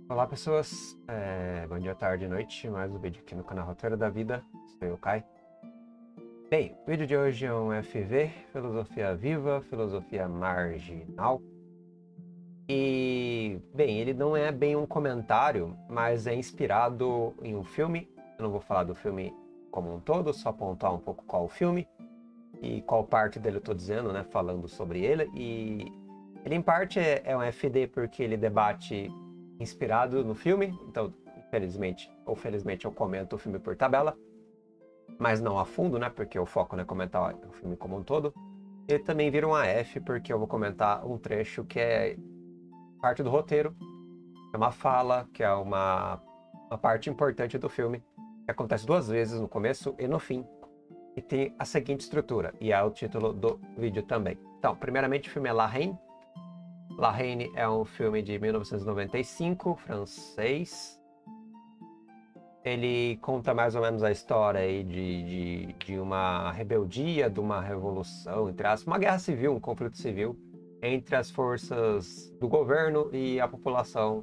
Olá pessoas, bom dia, tarde e noite, mais um vídeo aqui no canal Roteiro da Vida, sou eu, Kai. Bem, o vídeo de hoje é um FV, Filosofia Viva, Filosofia Marginal. E, bem, ele não é bem um comentário, mas é inspirado em um filme. Eu não vou falar do filme como um todo, só apontar um pouco qual o filme e qual parte dele eu tô dizendo, né, falando sobre ele. E ele em parte é um FD porque ele debate inspirado no filme, então infelizmente ou felizmente eu comento o filme por tabela, mas não a fundo, né, porque o foco não é comentar o filme como um todo. Ele também vira um AF porque eu vou comentar um trecho que é parte do roteiro, é uma fala, que é uma parte importante do filme, que acontece duas vezes, no começo e no fim, e tem a seguinte estrutura, e é o título do vídeo também. Então, primeiramente o filme é La Reine. La Reine é um filme de 1995, francês. Ele conta mais ou menos a história aí de uma rebeldia, de uma revolução, entre aspas, uma guerra civil, um conflito civil entre as forças do governo e a população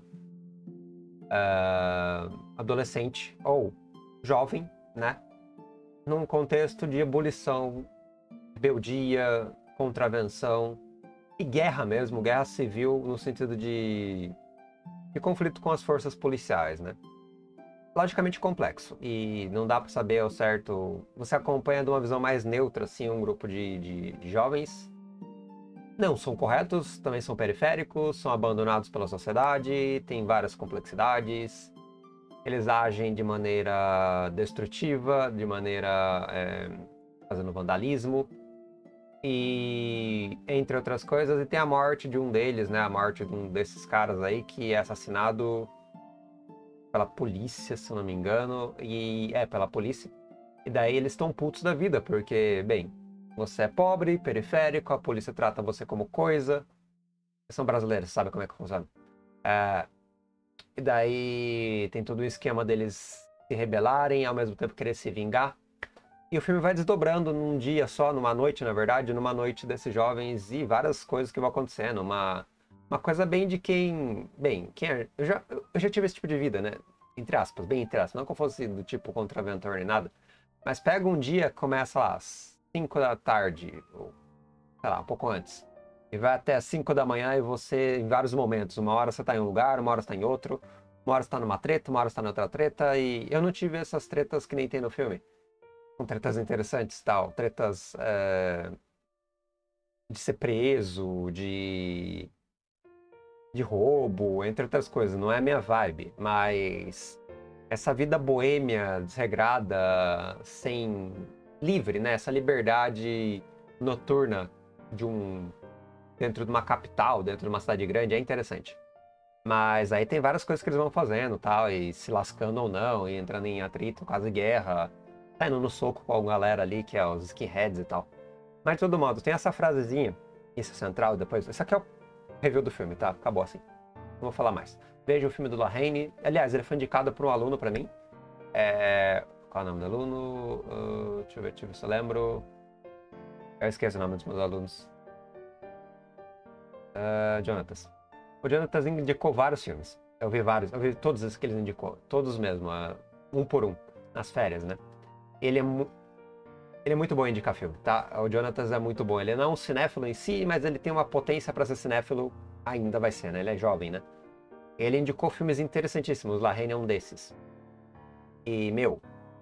adolescente ou jovem, né? Num contexto de ebulição, rebeldia, contravenção e guerra mesmo, guerra civil no sentido de conflito com as forças policiais, né? Logicamente complexo e não dá para saber ao certo. Você acompanha de uma visão mais neutra, assim, um grupo de jovens. Não são corretos, também são periféricos, são abandonados pela sociedade, tem várias complexidades. Eles agem de maneira destrutiva, de maneira fazendo vandalismo. E entre outras coisas, e tem a morte de um deles, né? A morte de um desses caras aí que é assassinado pela polícia, se eu não me engano. E pela polícia. E daí eles estão putos da vida, porque, bem, você é pobre, periférico, a polícia trata você como coisa. Eles são brasileiros, sabe como é que funciona. E daí tem todo o esquema deles se rebelarem, ao mesmo tempo querer se vingar. E o filme vai desdobrando num dia só, numa noite, na verdade, numa noite desses jovens e várias coisas que vão acontecendo. Uma coisa bem de quem. Bem, eu já tive esse tipo de vida, né? Entre aspas, bem entre aspas. Não que eu fosse do tipo contraventor nem nada. Mas pega um dia, começa lá às 5 da tarde, ou sei lá, um pouco antes. E vai até às 5 da manhã e você, em vários momentos. Uma hora você tá em um lugar, uma hora você tá em outro. Uma hora você tá numa treta, uma hora você tá em outra treta. E eu não tive essas tretas que nem tem no filme. São tretas interessantes, tal, tretas de ser preso, de roubo, entre outras coisas. Não é a minha vibe, mas essa vida boêmia, desregrada, sem livre, né? Essa liberdade noturna de dentro de uma capital, dentro de uma cidade grande, é interessante. Mas aí tem várias coisas que eles vão fazendo, tal, e se lascando ou não, e entrando em atrito, caso de guerra, saindo no soco com a galera ali, que é os skinheads e tal. Mas de todo modo, tem essa frasezinha, isso é central, depois. Isso aqui é o review do filme, tá? Acabou assim. Não vou falar mais. Veja o filme do La Reine. Aliás, ele foi indicado por um aluno pra mim. Qual é o nome do aluno? Deixa eu ver se eu lembro. Eu esqueço o nome dos meus alunos. Jonatas. O Jonatas indicou vários filmes. Eu vi todos esses que ele indicou. Todos mesmo, um por um, nas férias, né? Ele é muito bom em indicar filme, tá? O Jonatas é muito bom. Ele não é um cinéfilo em si, mas ele tem uma potência pra ser cinéfilo. Ainda vai ser, né? Ele é jovem, né? Ele indicou filmes interessantíssimos. La Reine é um desses. E, meu...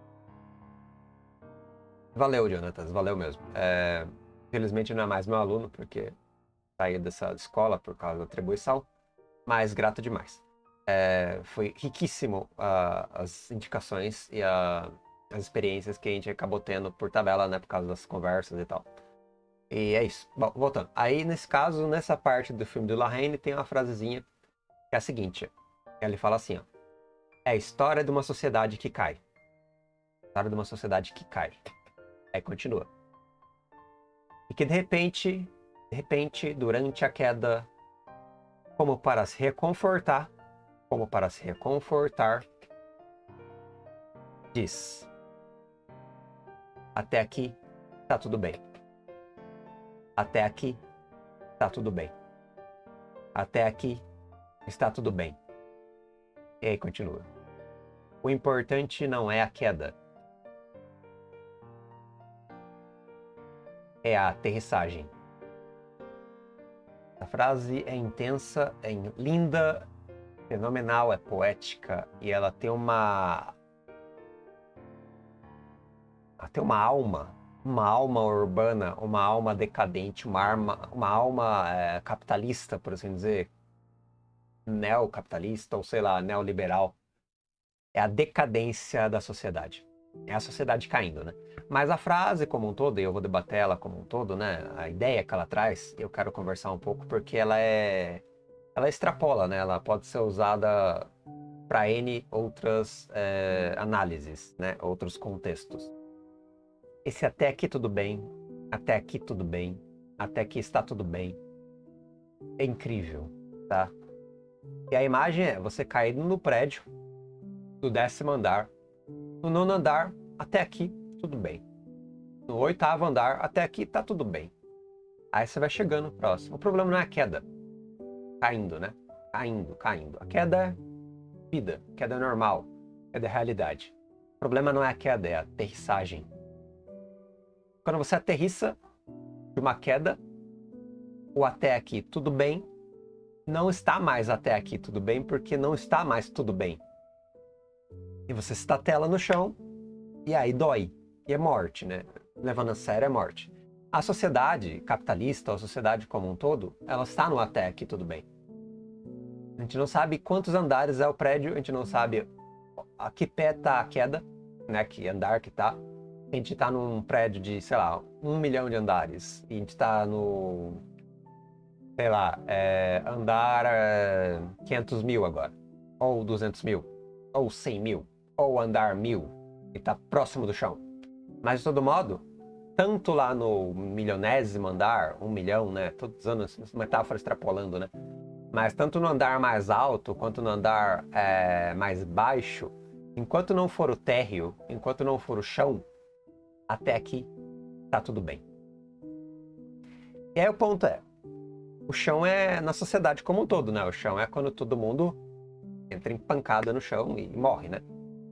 Valeu, Jonatas. Valeu mesmo. Infelizmente não é mais meu aluno, porque saí dessa escola por causa da atribuição. Mas grato demais. Foi riquíssimo as indicações e as experiências que a gente acabou tendo por tabela, né? Por causa das conversas e tal. E é isso. Bom, voltando. Aí, nesse caso, nessa parte do filme do La Reine, tem uma frasezinha que é a seguinte. Ele fala assim, ó. É a história de uma sociedade que cai. História de uma sociedade que cai. Aí continua. E que de repente, durante a queda, como para se reconfortar, diz: até aqui tá tudo bem. Até aqui tá tudo bem. Até aqui está tudo bem. E aí continua. O importante não é a queda. É a aterrissagem. A frase é intensa, é linda, fenomenal, é poética e ela tem uma alma urbana, uma alma decadente, uma alma capitalista, por assim dizer, neocapitalista ou sei lá, neoliberal. É a decadência da sociedade. É a sociedade caindo, né? Mas a frase como um todo, e eu vou debater ela como um todo, né? A ideia que ela traz, eu quero conversar um pouco porque ela extrapola, né? Ela pode ser usada para N outras análises, né? Outros contextos. Esse até aqui tudo bem, até aqui tudo bem, até aqui está tudo bem. É incrível, tá? E a imagem é você cair no prédio do 10º andar, no 9º andar, até aqui tudo bem. No 8º andar, até aqui tá tudo bem. Aí você vai chegando próximo. O problema não é a queda. Caindo, né? Caindo. A queda é vida, a queda é normal, a queda é realidade. O problema não é a queda, é a aterrissagem. Quando você aterrissa de uma queda, o até aqui tudo bem, não está mais até aqui tudo bem, porque não está mais tudo bem. E você estatela no chão, e aí dói. E é morte, né? Levando a sério, é morte. A sociedade capitalista, a sociedade como um todo, ela está no até aqui tudo bem. A gente não sabe quantos andares é o prédio, a gente não sabe a que pé tá a queda, né? Que andar que tá. A gente tá num prédio de, sei lá, 1 milhão de andares. E a gente tá no, sei lá, andar 500 mil agora. Ou 200 mil. Ou 100 mil. Ou andar 1000. E tá próximo do chão. Mas, de todo modo, tanto lá no milionésimo andar, 1 milhão, né? Tô usando essa metáfora extrapolando, né? Mas tanto no andar mais alto, quanto no andar mais baixo, enquanto não for o térreo, enquanto não for o chão, até aqui tá tudo bem. E aí o ponto é, o chão é na sociedade como um todo, né? O chão é quando todo mundo entra em pancada no chão e morre, né?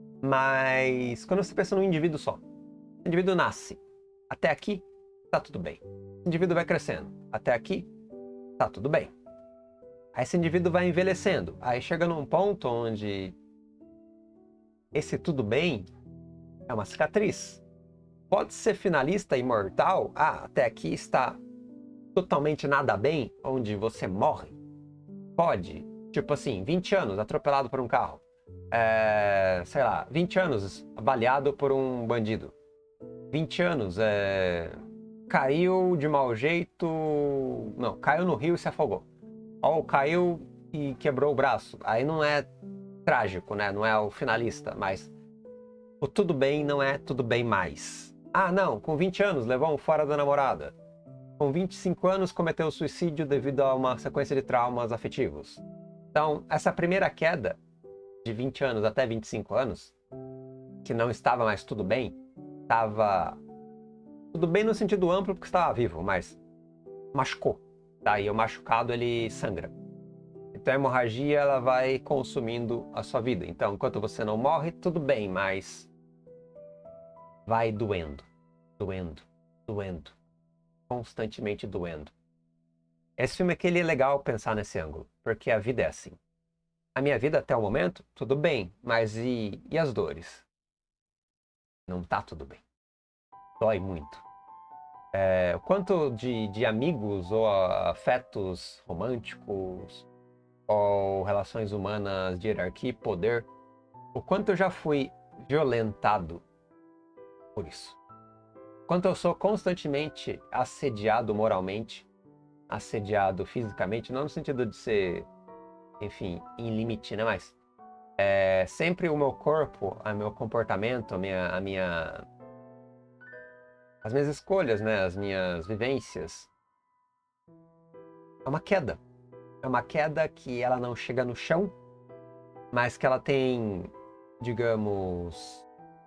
Mas quando você pensa num indivíduo só, o indivíduo nasce, até aqui tá tudo bem. O indivíduo vai crescendo, até aqui tá tudo bem. Aí esse indivíduo vai envelhecendo, aí chega num ponto onde esse tudo bem é uma cicatriz. Pode ser finalista imortal, até aqui está totalmente nada bem, onde você morre. Pode, tipo assim, 20 anos atropelado por um carro. Sei lá, 20 anos baleado por um bandido. 20 anos, caiu de mau jeito. Não, caiu no rio e se afogou. Ou caiu e quebrou o braço. Aí não é trágico, né? Não é o finalista, mas o tudo bem não é tudo bem mais. Não, com 20 anos levou um fora da namorada. Com 25 anos cometeu suicídio devido a uma sequência de traumas afetivos. Então, essa primeira queda, de 20 anos até 25 anos, que não estava mais tudo bem, estava tudo bem no sentido amplo porque estava vivo, mas machucou. Tá? E o machucado, ele sangra. Então a hemorragia, ela vai consumindo a sua vida. Então, enquanto você não morre, tudo bem, mas vai doendo, doendo, doendo, constantemente doendo. Esse filme aqui, ele é legal pensar nesse ângulo, porque a vida é assim. A minha vida até o momento, tudo bem, mas e as dores? Não tá tudo bem. Dói muito. O quanto de amigos ou afetos românticos ou relações humanas de hierarquia e poder, o quanto eu já fui violentado por isso. O quanto eu sou constantemente assediado moralmente, assediado fisicamente, não no sentido de ser, enfim, em limite, né? Mas sempre o meu corpo, o meu comportamento, as minhas escolhas, né? As minhas vivências. É uma queda. É uma queda que ela não chega no chão, mas que ela tem, digamos,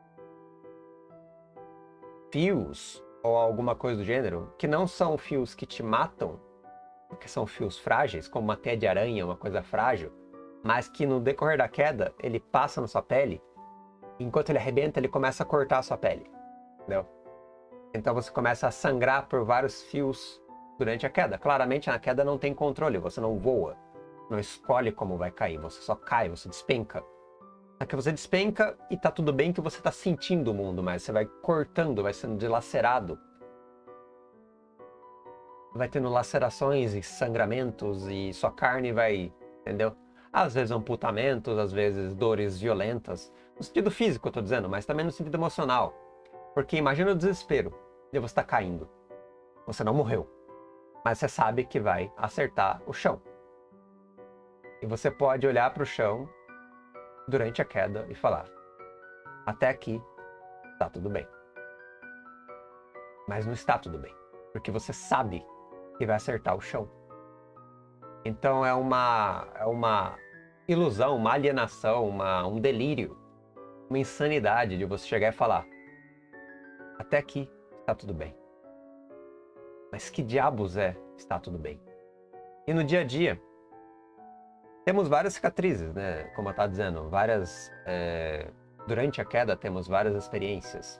fios ou alguma coisa do gênero, que não são fios que te matam, porque são fios frágeis, como uma teia de aranha, uma coisa frágil, mas que no decorrer da queda, ele passa na sua pele, e enquanto ele arrebenta, ele começa a cortar a sua pele, entendeu? Então você começa a sangrar por vários fios durante a queda. Claramente na queda não tem controle, você não voa, não escolhe como vai cair, você só cai, você despenca. Só que você despenca e tá tudo bem que você tá sentindo o mundo, mas você vai cortando, vai sendo dilacerado. Vai tendo lacerações e sangramentos e sua carne vai, entendeu? Às vezes amputamentos, às vezes dores violentas. No sentido físico eu tô dizendo, mas também no sentido emocional. Porque imagina o desespero de você estar caindo. Você não morreu, mas você sabe que vai acertar o chão. E você pode olhar para o chão durante a queda e falar: até aqui está tudo bem. Mas não está tudo bem, porque você sabe que vai acertar o chão. Então é uma ilusão, uma alienação, um delírio, uma insanidade de você chegar e falar: até aqui está tudo bem. Mas que diabos está tudo bem? E no dia a dia, temos várias cicatrizes, né? Como eu estava dizendo, durante a queda temos várias experiências.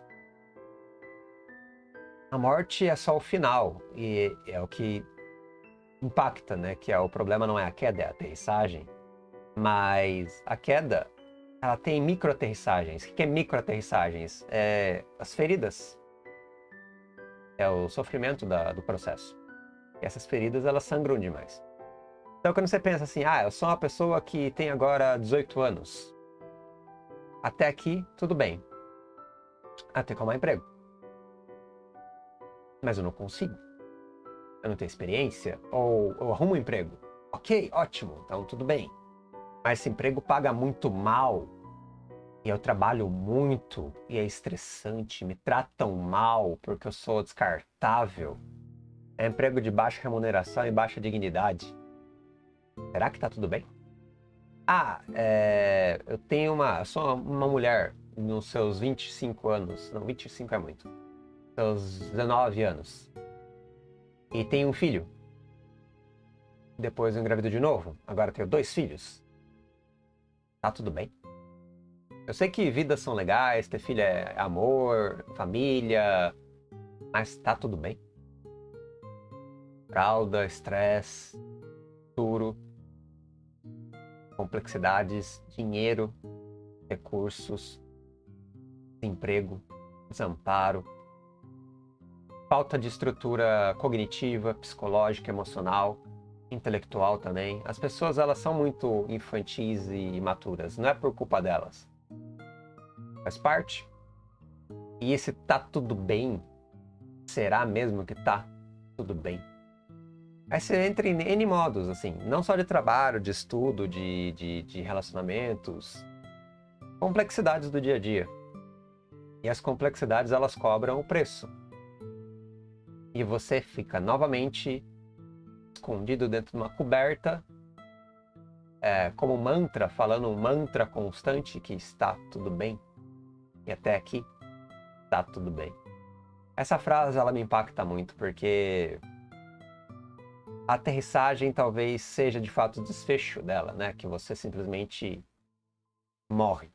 A morte é só o final, e é o que impacta, né? Que o problema não é a queda, é a aterrissagem. Mas a queda, ela tem microaterrissagens. O que é microaterrissagens? É as feridas. É o sofrimento do processo. E essas feridas, elas sangram demais. Então, quando você pensa assim, eu sou uma pessoa que tem agora 18 anos. Até aqui, tudo bem. Até que arrumar emprego. Mas eu não consigo. Eu não tenho experiência. Ou eu arrumo um emprego. Ok, ótimo, então tudo bem. Mas esse emprego paga muito mal. E eu trabalho muito. E é estressante. Me tratam mal porque eu sou descartável. É emprego de baixa remuneração e baixa dignidade. Será que tá tudo bem? Eu sou uma mulher nos seus 25 anos. Não, 25 é muito. Seus 19 anos. E tenho um filho. Depois eu engravido de novo. Agora tenho 2 filhos. Tá tudo bem? Eu sei que vidas são legais, ter filho é amor, família. Mas tá tudo bem? Fralda, estresse, futuro, complexidades, dinheiro, recursos, desemprego, desamparo, falta de estrutura cognitiva, psicológica, emocional, intelectual também. As pessoas, elas são muito infantis e imaturas, não é por culpa delas. Faz parte. E esse tá tudo bem, será mesmo que tá tudo bem? Aí você entra em N modos, assim, não só de trabalho, de estudo, de relacionamentos, complexidades do dia a dia. E as complexidades, elas cobram o preço. E você fica novamente escondido dentro de uma coberta, como mantra, falando um mantra constante que está tudo bem. E até aqui, está tudo bem. Essa frase, ela me impacta muito, porque a aterrissagem talvez seja de fato o desfecho dela, né? Que você simplesmente morre.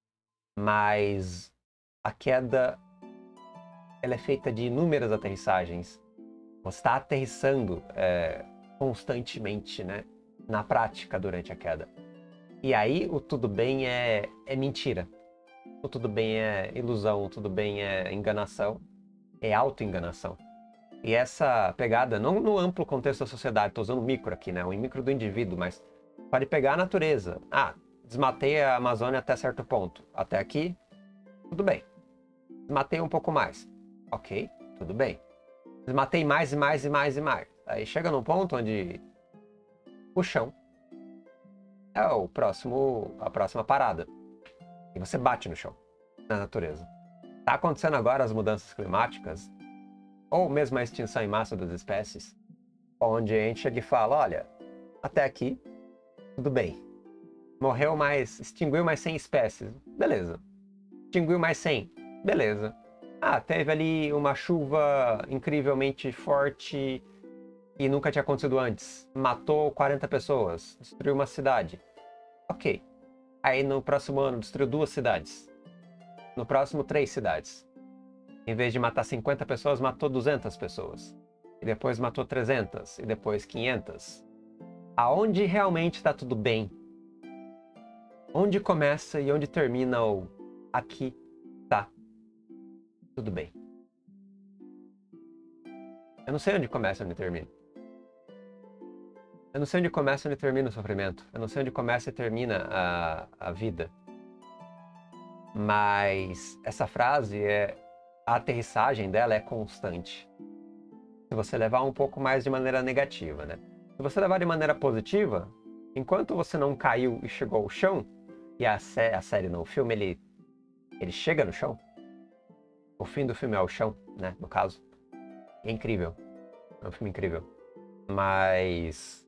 Mas a queda, ela é feita de inúmeras aterrissagens. Você está aterrissando constantemente, né? Na prática, durante a queda. E aí o tudo bem é mentira. O tudo bem é ilusão, o tudo bem é enganação. É auto-enganação. E essa pegada, não no amplo contexto da sociedade, estou usando micro aqui, né? O micro do indivíduo, mas pode pegar a natureza. Desmatei a Amazônia até certo ponto. Até aqui, tudo bem. Desmatei um pouco mais. Ok, tudo bem. Desmatei mais e mais e mais e mais. Aí chega num ponto onde o chão é a próxima parada. E você bate no chão, na natureza. Tá acontecendo agora as mudanças climáticas, ou mesmo a extinção em massa das espécies, onde a gente chega e fala, olha, até aqui, tudo bem. Extinguiu mais 100 espécies, beleza. Extinguiu mais 100, beleza. Teve ali uma chuva incrivelmente forte e nunca tinha acontecido antes. Matou 40 pessoas, destruiu uma cidade. Ok. Aí no próximo ano destruiu 2 cidades. No próximo, 3 cidades. Em vez de matar 50 pessoas, matou 200 pessoas. E depois matou 300. E depois 500. Aonde realmente está tudo bem? Onde começa e onde termina o aqui tá tudo bem? Eu não sei onde começa e onde termina. Eu não sei onde começa e onde termina o sofrimento. Eu não sei onde começa e termina a vida. Mas essa frase, a aterrissagem dela é constante. Se você levar um pouco mais de maneira negativa, né? Se você levar de maneira positiva, enquanto você não caiu e chegou ao chão, e a série no filme, ele chega no chão. O fim do filme é o chão, né? No caso. É incrível. É um filme incrível. Mas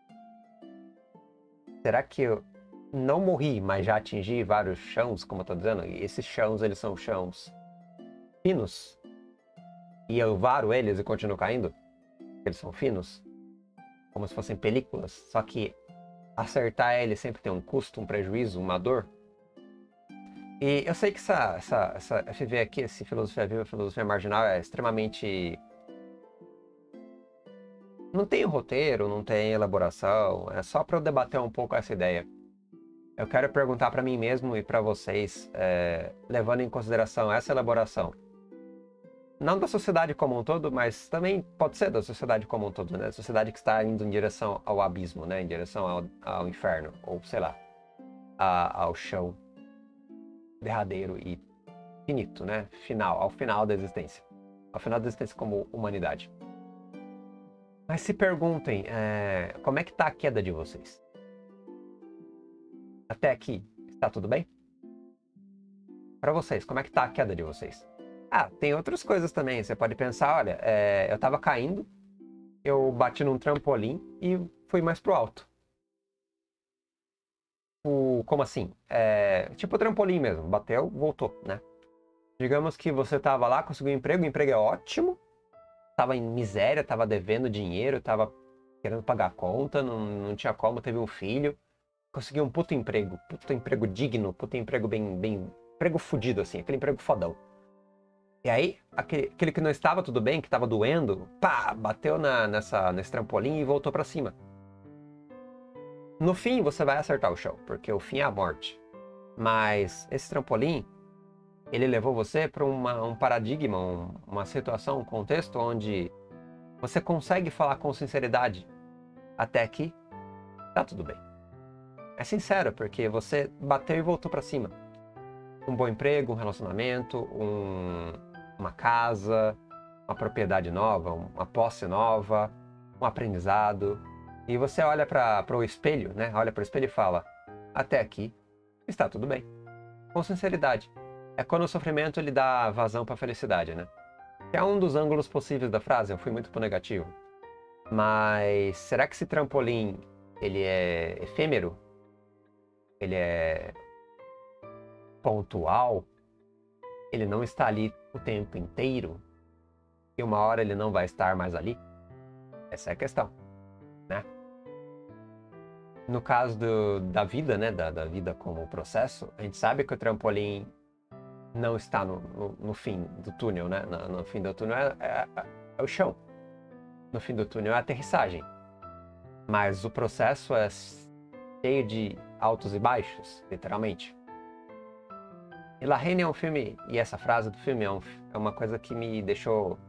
será que eu não morri, mas já atingi vários chãos, como eu tô dizendo? E esses chãos, eles são chãos finos? E eu varo eles e continuo caindo? Eles são finos? Como se fossem películas? Só que acertar eles sempre tem um custo, um prejuízo, uma dor? E eu sei que essa FV aqui, esse filosofia viva, filosofia marginal, é extremamente... Não tem roteiro, não tem elaboração, é só para eu debater um pouco essa ideia. Eu quero perguntar para mim mesmo e para vocês, levando em consideração essa elaboração. Não da sociedade como um todo, mas também pode ser da sociedade como um todo, né? A sociedade que está indo em direção ao abismo, né? Em direção ao inferno, ou sei lá, ao chão derradeiro e finito, né? Ao final da existência. Ao final da existência como humanidade. Mas se perguntem, como é que está a queda de vocês? Até aqui, está tudo bem? Para vocês, como é que está a queda de vocês? Ah, tem outras coisas também. Você pode pensar, olha, eu estava caindo, eu bati num trampolim e fui mais pro alto. Como assim? Tipo trampolim mesmo, bateu, voltou, né? Digamos que você estava lá, conseguiu um emprego, o emprego é ótimo, estava em miséria, estava devendo dinheiro, estava querendo pagar a conta, não tinha como, teve um filho, conseguiu um puto emprego digno, puto emprego bem, emprego fudido assim, aquele emprego fodão. E aí, aquele que não estava tudo bem, que estava doendo, pá, bateu nesse trampolim e voltou para cima. No fim, você vai acertar o chão, porque o fim é a morte. Mas esse trampolim, ele levou você para um paradigma, uma situação, um contexto onde você consegue falar com sinceridade. Até aqui, tá tudo bem. É sincero, porque você bateu e voltou para cima. Um bom emprego, um relacionamento, uma casa, uma propriedade nova, uma posse nova, um aprendizado. E você olha para o espelho, né? Olha para o espelho e fala: até aqui está tudo bem. Com sinceridade. É quando o sofrimento ele dá vazão para a felicidade, né? Que é um dos ângulos possíveis da frase. Eu fui muito pro negativo. Mas será que esse trampolim ele é efêmero? Ele é pontual? Ele não está ali o tempo inteiro? E uma hora ele não vai estar mais ali? Essa é a questão, né? No caso da vida, né? Da vida como processo, a gente sabe que o trampolim não está no fim do túnel, né? No fim do túnel é o chão. No fim do túnel é a aterrissagem. Mas o processo é cheio de altos e baixos, literalmente. E La Reine é um filme, e essa frase do filme é uma coisa que me deixou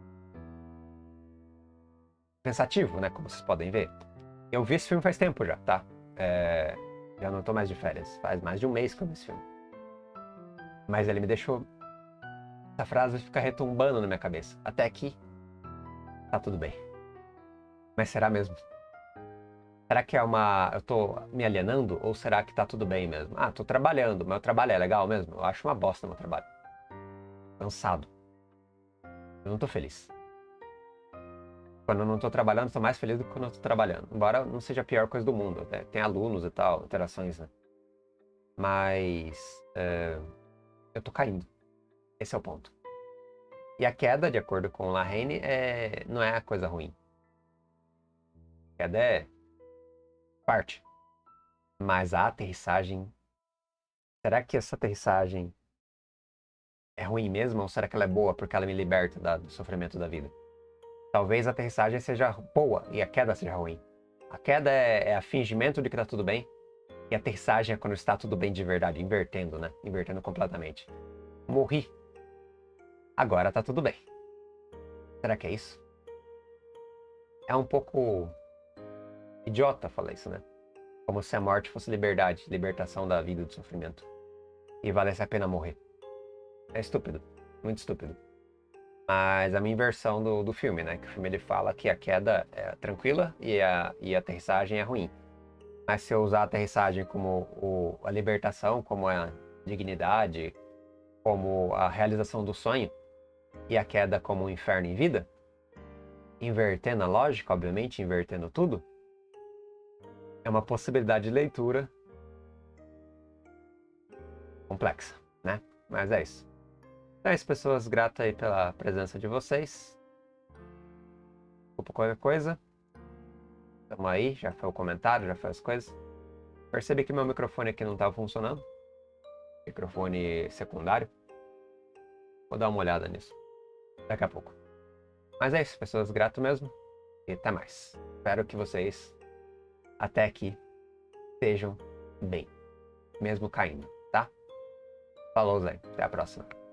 pensativo, né? Como vocês podem ver. Eu vi esse filme faz tempo já, tá? Já não tô mais de férias. Faz mais de um mês que eu vi esse filme. Mas ele me deixou... Essa frase fica retumbando na minha cabeça. Até aqui, tá tudo bem. Mas será mesmo? Será que eu tô me alienando? Ou será que tá tudo bem mesmo? Ah, tô trabalhando. Meu trabalho é legal mesmo? Eu acho uma bosta meu trabalho. Cansado. Eu não tô feliz. Quando eu não tô trabalhando, tô mais feliz do que quando eu tô trabalhando. Embora não seja a pior coisa do mundo, né? Tem alunos e tal, interações, né? Mas eu tô caindo. Esse é o ponto. E a queda, de acordo com La Reine, não é a coisa ruim. A queda é parte. Mas a aterrissagem... Será que essa aterrissagem é ruim mesmo? Ou será que ela é boa porque ela me liberta do sofrimento da vida? Talvez a aterrissagem seja boa e a queda seja ruim. A queda é a fingimento de que tá tudo bem. E a aterrissagem é quando está tudo bem de verdade. Invertendo, né? Invertendo completamente. Morri. Agora tá tudo bem. Será que é isso? É um pouco idiota falar isso, né? Como se a morte fosse liberdade, libertação da vida e do sofrimento. E valesse a pena morrer. É estúpido. Muito estúpido. Mas a minha inversão do filme, né? Que o filme ele fala que a queda é tranquila e a aterrissagem é ruim. Mas se eu usar a aterrissagem como a libertação, como a dignidade, como a realização do sonho, e a queda como um inferno em vida, invertendo a lógica, obviamente, invertendo tudo, é uma possibilidade de leitura complexa, né? Mas é isso. Então é isso, pessoas. Grato aí pela presença de vocês. Desculpa qualquer coisa. Tamo aí, já foi o comentário, já foi as coisas. Percebi que meu microfone aqui não estava funcionando. Microfone secundário. Vou dar uma olhada nisso daqui a pouco. Mas é isso, pessoas. Grato mesmo. E até mais. Espero que vocês, até aqui, estejam bem. Mesmo caindo, tá? Falou, Zé. Até a próxima.